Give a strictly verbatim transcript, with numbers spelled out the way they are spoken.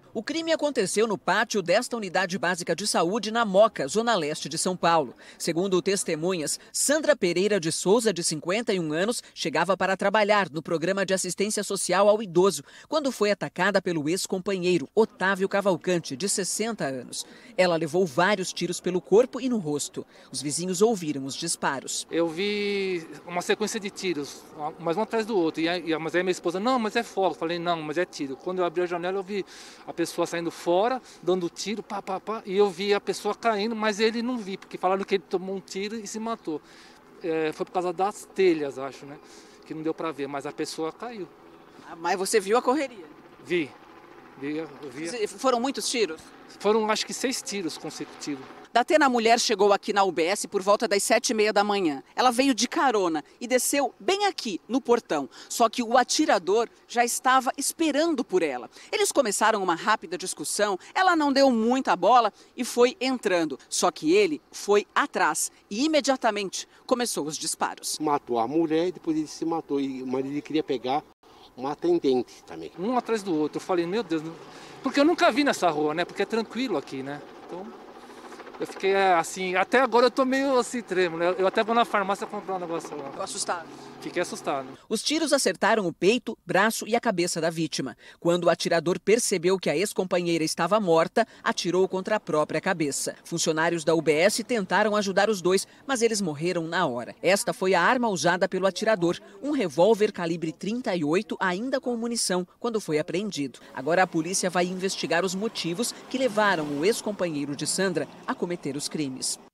O crime aconteceu no pátio desta unidade básica de saúde na Moca, zona leste de São Paulo. Segundo testemunhas, Sandra Pereira de Souza, de cinquenta e um anos, chegava para trabalhar no programa de assistência social ao idoso, quando foi atacada pelo ex-companheiro, Otávio Cavalcante, de sessenta anos. Ela levou vários tiros pelo corpo e no rosto. Os vizinhos ouviram os disparos. Eu vi uma sequência de tiros, mas um atrás do outro. E aí, mas aí minha esposa, não, mas é fogo. Eu falei, não, mas é tiro. Quando eu abri a janela, eu vi a pessoa saindo fora, dando tiro, pá, pá, pá, e eu vi a pessoa caindo, mas ele não vi, porque falaram que ele tomou um tiro e se matou. É, foi por causa das telhas, acho, né? Que não deu pra ver, mas a pessoa caiu. Ah, mas você viu a correria? Vi. vi, eu vi. Foram muitos tiros? Foram, acho que, seis tiros consecutivos. Datena Mulher chegou aqui na U B S por volta das sete e meia da manhã. Ela veio de carona e desceu bem aqui, no portão. Só que o atirador já estava esperando por ela. Eles começaram uma rápida discussão, ela não deu muita bola e foi entrando. Só que ele foi atrás e imediatamente começou os disparos. Matou a mulher e depois ele se matou. E o marido queria pegar uma atendente também. Um atrás do outro. Eu falei, meu Deus, porque eu nunca vi nessa rua, né? Porque é tranquilo aqui, né? Então... Eu fiquei assim, até agora eu tô meio assim trêmulo. Eu até vou na farmácia comprar um negócio lá. Ficou assustado? Fiquei assustado. Os tiros acertaram o peito, braço e a cabeça da vítima. Quando o atirador percebeu que a ex-companheira estava morta, atirou contra a própria cabeça. Funcionários da U B S tentaram ajudar os dois, mas eles morreram na hora. Esta foi a arma usada pelo atirador, um revólver calibre trinta e oito, ainda com munição, quando foi apreendido. Agora a polícia vai investigar os motivos que levaram o ex-companheiro de Sandra a cometer os crimes.